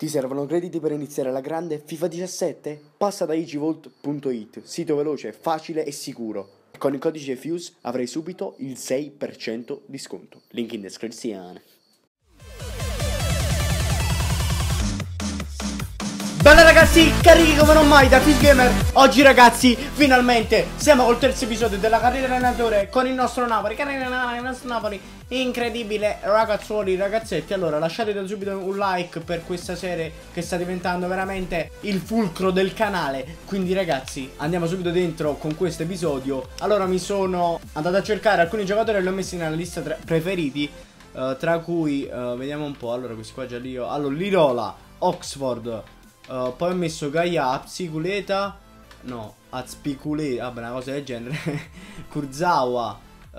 Ti servono crediti per iniziare la grande FIFA 17? Passa da easyvolt.it, sito veloce, facile e sicuro. Con il codice FUSE avrai subito il 6% di sconto. Link in descrizione. Bella ragazzi, carichi come non mai da FuseGamer. Oggi ragazzi, finalmente siamo col terzo episodio della carriera allenatore con il nostro Napoli. Il nostro Napoli, incredibile ragazzuoli, ragazzetti. Allora lasciate da subito un like per questa serie che sta diventando veramente il fulcro del canale. Quindi ragazzi, andiamo subito dentro con questo episodio. Allora mi sono andato a cercare alcuni giocatori e li ho messi nella lista preferiti, tra cui, vediamo un po'. Allora questi qua già lì ho. Allora Lirola, Oxford, poi ho messo Gaia, Apsiculeta, no, Azpiculeta, vabbè, una cosa del genere. Kurzawa,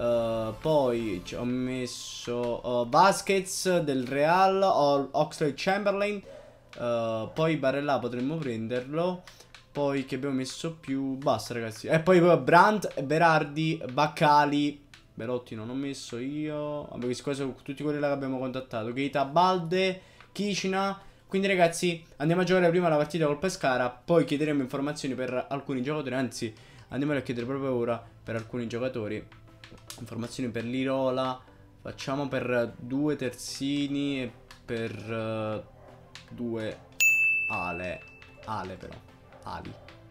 poi ho messo Vasquez del Real, Oxlade Chamberlain, poi Barella potremmo prenderlo. Poi che abbiamo messo più, basta ragazzi. E poi Brandt, Berardi, Baccali, Belotti non ho messo io. Vabbè, questi qua sono tutti quelli là che abbiamo contattato. Keita, Balde, Kishina. Quindi ragazzi andiamo a giocare prima la partita col Pescara, poi chiederemo informazioni per alcuni giocatori, anzi andiamo a chiedere proprio ora per alcuni giocatori. Informazioni per Lirola, facciamo per 2 terzini e per 2 ale però, ali.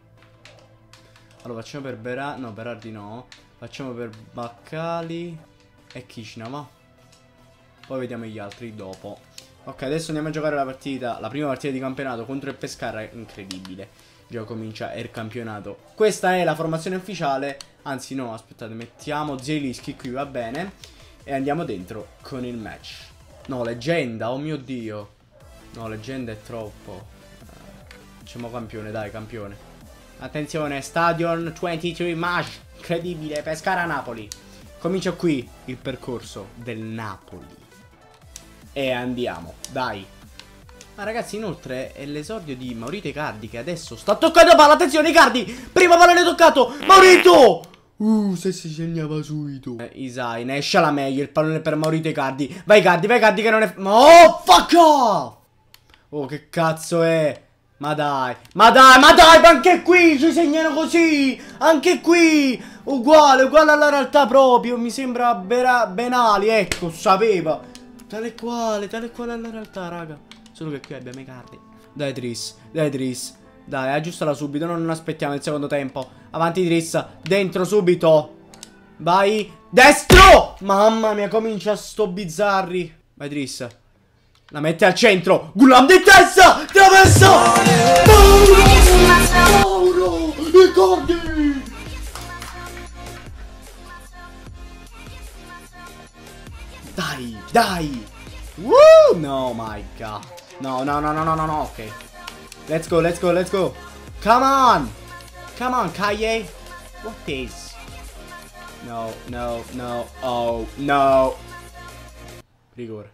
Allora facciamo per Berardi no, facciamo per Baccali e Kishina, va? Poi vediamo gli altri dopo. Ok, adesso andiamo a giocare la partita, la prima partita di campionato contro il Pescara, incredibile. Già comincia il campionato. Questa è la formazione ufficiale, anzi no, aspettate, mettiamo Zielinski qui, va bene. E andiamo dentro con il match. No, leggenda, oh mio Dio. No, leggenda è troppo. Facciamo campione, dai, campione. Attenzione, Stadion 23 match, incredibile, Pescara-Napoli. Comincia qui il percorso del Napoli. E andiamo, dai. Ma ragazzi, inoltre è l'esordio di Maurito Icardi che adesso sta toccando palla. Attenzione Icardi, prima pallone toccato, Maurito. Se si segnava subito. Isai, ne esce la meglio, il pallone per Maurito Icardi. Vai Icardi che non è... Oh, fuck off. Oh, che cazzo è? Ma dai, ma anche qui ci segnano così. Anche qui, uguale alla realtà proprio. Mi sembra Benali, ecco, sapeva. Tale quale alla realtà, raga. Solo che qui abbiamo i cardi. Dai Tris, dai, aggiustala subito, non aspettiamo il secondo tempo. Avanti Tris, dentro subito. Vai, destro. Mamma mia, comincia sto bizzarri. Vai Tris, la mette al centro. Gulam di testa, traversa. Mauro, ricordi. Dai. Woo! No, my god. No, ok. Let's go. Come on, Kaye. What is? No. Oh, no. Rigore.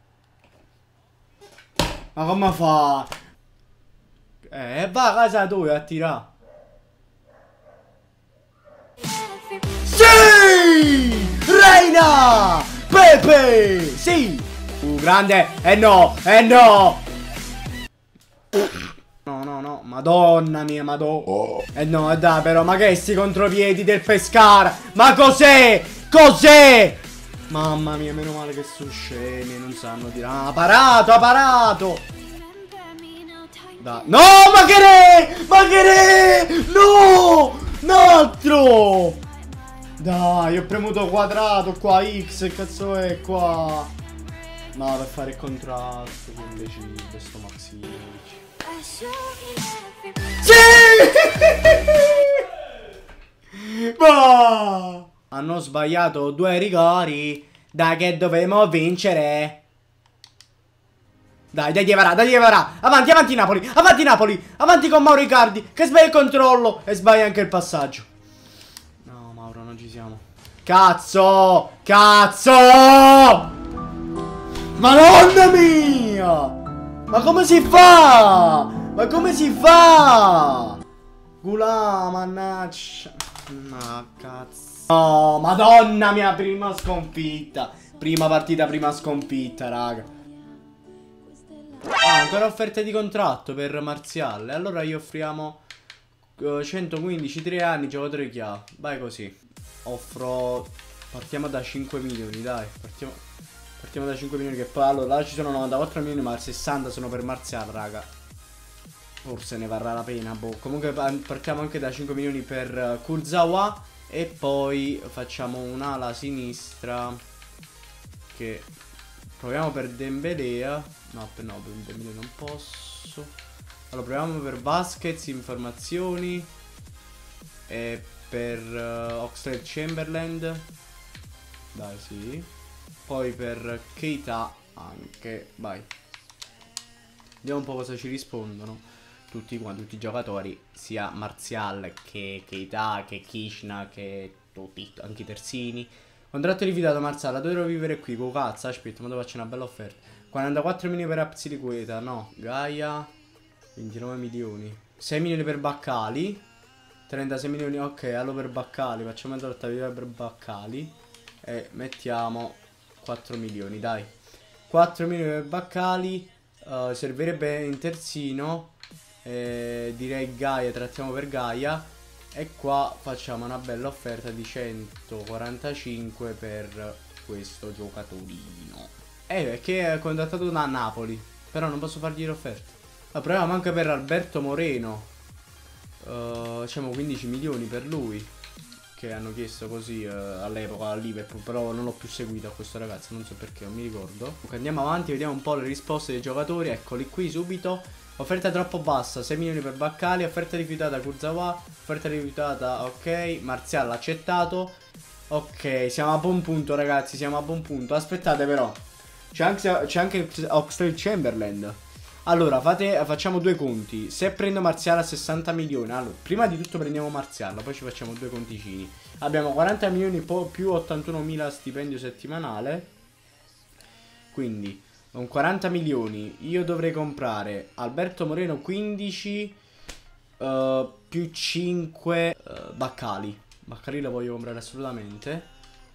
Ma come fa? Va a casa tua a tirare. Sì! Reina! Pepe! Sì! Grande! No! No, madonna mia, no, dai però, ma che sti contropiedi del Pescara? Ma cos'è? Mamma mia, meno male che sono scemi, non sanno dire. Ah, ha parato! Dai. No, ma che re! No! Un altro! Dai, ho premuto quadrato qua, X, cazzo è qua? No, per fare il contrasto, che imbecille, sto Maxi. Sì! Ma! Hanno sbagliato 2 rigori. Dai che dovevamo vincere. Dai Diavara. Avanti Napoli. Avanti con Mauro Icardi, che sbaglia il controllo e sbaglia anche il passaggio. No, Mauro, non ci siamo. Cazzo! Madonna mia! Ma come si fa? Gula, mannaggia. Ma cazzo. Oh, madonna mia, prima sconfitta. Prima partita, prima sconfitta, raga. Ah, ancora offerte di contratto per Martial. Allora gli offriamo 115, 3 anni, giocatore chiave. Vai così. Offro... Partiamo da 5 milioni, dai. Partiamo da 5 milioni che poi... Allora, là ci sono 94 milioni, ma 60 sono per Martial, raga. Forse ne varrà la pena, boh. Comunque partiamo anche da 5 milioni per Kurzawa. E poi facciamo un'ala sinistra che... Proviamo per Dembélé. No, per Dembélé non posso. Allora, proviamo per Vasquez, informazioni. E per Oxlade-Chamberlain. Dai, sì. Poi per Keita anche. Vai. Vediamo un po' cosa ci rispondono. Tutti i giocatori. Sia Martial che Keita, che Kishna, che tutti, anche i terzini. Contratto rifiutato Martial, dovrò vivere qui. Con cazzo, aspetta, ma devo faccio una bella offerta. 44 milioni per Apsiliqueta, no. Gaia 29 milioni. 6 milioni per Baccali. 36 milioni, ok, allora per Baccali. Facciamo una trattativa per Baccali. E mettiamo 4 milioni, dai. 4 milioni per Baccali. Servirebbe in terzino. Direi Gaia, trattiamo per Gaia. E qua facciamo una bella offerta di 145 per questo giocatorino. Che è contattato da Napoli. Però non posso fargli l'offerta. La proviamo anche per Alberto Moreno. Diciamo 15 milioni per lui. Che hanno chiesto così all'epoca a Liverpool. Però non l'ho più seguito a questo ragazzo, non so perché, non mi ricordo. Comunque andiamo avanti, vediamo un po' le risposte dei giocatori. Eccoli qui subito. Offerta troppo bassa, 6 milioni per Baccali. Offerta rifiutata Kurzawa. Offerta rifiutata, ok. Martial accettato. Ok, siamo a buon punto ragazzi, siamo a buon punto. Aspettate però, c'è anche Oxlade-Chamberlain. Allora, facciamo due conti. Se prendo Martial a 60 milioni, allora, prima di tutto prendiamo Martial, poi ci facciamo due conticini. Abbiamo 40 milioni più 81.000 stipendio settimanale. Quindi, con 40 milioni io dovrei comprare Alberto Moreno 15 più 5 Baccali. Baccali lo voglio comprare assolutamente.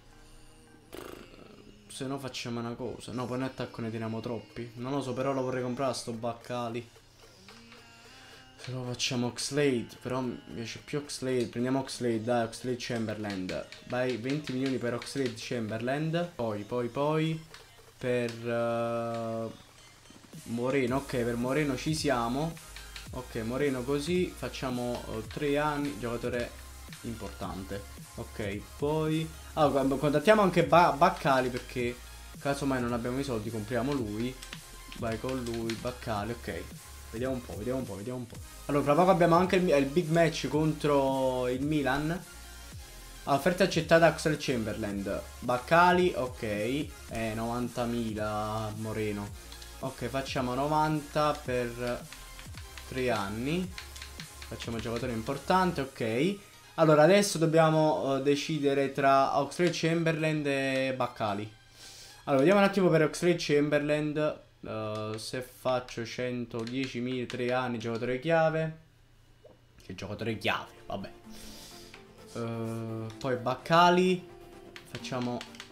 Se no facciamo una cosa. No, poi in attacco ne teniamo troppi. Non lo so, però lo vorrei comprare sto Baccali. Se lo facciamo Oxlade. Però mi piace più Oxlade. Prendiamo Oxlade, dai, Oxlade-Chamberlain. Vai, 20 milioni per Oxlade-Chamberlain. Poi per Moreno. Ok, per Moreno ci siamo. Ok, Moreno così. Facciamo 3 anni. Giocatore importante. Ok, poi contattiamo anche Baccali, perché casomai non abbiamo i soldi, compriamo lui. Vai con lui, Baccali, ok. Vediamo un po'. Allora, tra poco abbiamo anche il big match contro il Milan. Offerta accettata Oxlade-Chamberlain. Baccali, ok. 90.000 Moreno. Ok, facciamo 90 per 3 anni. Facciamo giocatore importante, ok. Allora, adesso dobbiamo decidere tra Oxlade-Chamberlain e Baccali. Allora, vediamo un attimo per Oxlade-Chamberlain. Se faccio 110.000, 3 anni, giocatore chiave. Che giocatore chiave, vabbè. Poi Baccali. Facciamo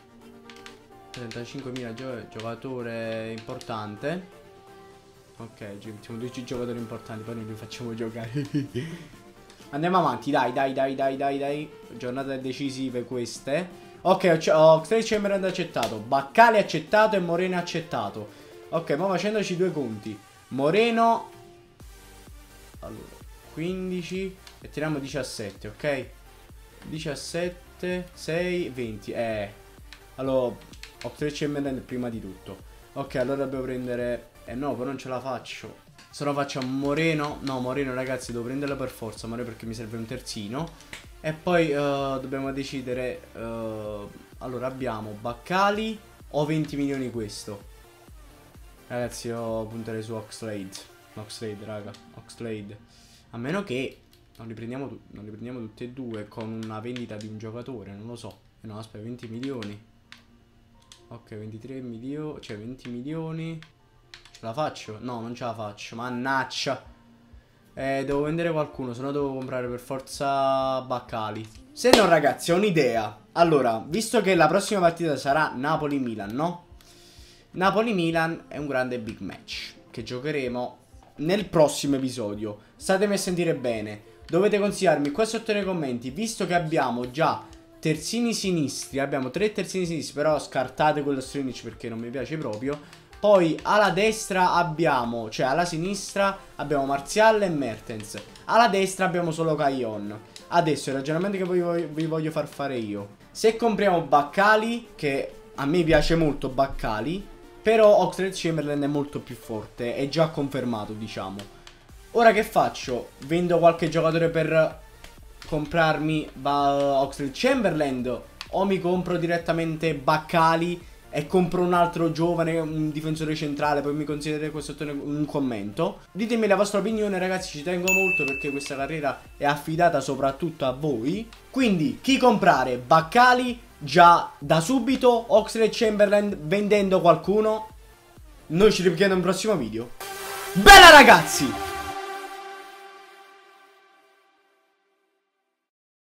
35.000 giocatore importante. Ok, ci mettiamo 10 giocatori importanti, poi noi li facciamo giocare. Andiamo avanti, dai. Giornate decisive queste. Ok, Oxlade-Chamberlain accettato, Baccali accettato e Moreno accettato. Ok, ma facendoci due conti. Moreno, allora, 15 e tiriamo 17, ok? 17, 6, 20. Allora, Oxlade-Chamberlain prima di tutto. Ok, allora dobbiamo prendere... no, però non ce la faccio. Se no facciamo Moreno. No, Moreno ragazzi, devo prenderlo per forza, Moreno, perché mi serve un terzino. E poi dobbiamo decidere. Allora abbiamo Baccali o 20 milioni questo. Ragazzi, io punterei su Oxlade. Oxlade, raga, Oxlade. A meno che non li prendiamo tutti e due con una vendita di un giocatore, non lo so. No, aspetta, 20 milioni. Ok, 23 milioni, cioè 20 milioni. Ce la faccio? No, non ce la faccio, mannaccia. Devo vendere qualcuno, se no devo comprare per forza Baccali. Se no ragazzi, ho un'idea. Allora, visto che la prossima partita sarà Napoli-Milan, no? Napoli-Milan è un grande big match, che giocheremo nel prossimo episodio. Statemi a sentire bene. Dovete consigliarmi qua sotto nei commenti, visto che abbiamo già terzini sinistri, abbiamo 3 terzini sinistri, però scartate quello Strinic perché non mi piace proprio. Poi alla destra abbiamo, cioè alla sinistra abbiamo Martial e Mertens. Alla destra abbiamo solo Caillon. Adesso il ragionamento che vi voglio far fare io: se compriamo Baccali, che a me piace molto Baccali, però Oxlade-Chamberlain è molto più forte, è già confermato, diciamo. Ora che faccio? Vendo qualche giocatore per comprarmi Oxlade-Chamberlain o mi compro direttamente Baccali e compro un altro giovane, un difensore centrale? Poi mi considerate qua sotto un commento. Ditemi la vostra opinione, ragazzi, ci tengo molto perché questa carriera è affidata soprattutto a voi. Quindi chi comprare? Baccali già da subito, Oxlade-Chamberlain vendendo qualcuno? Noi ci rivediamo in un prossimo video. Bella ragazzi!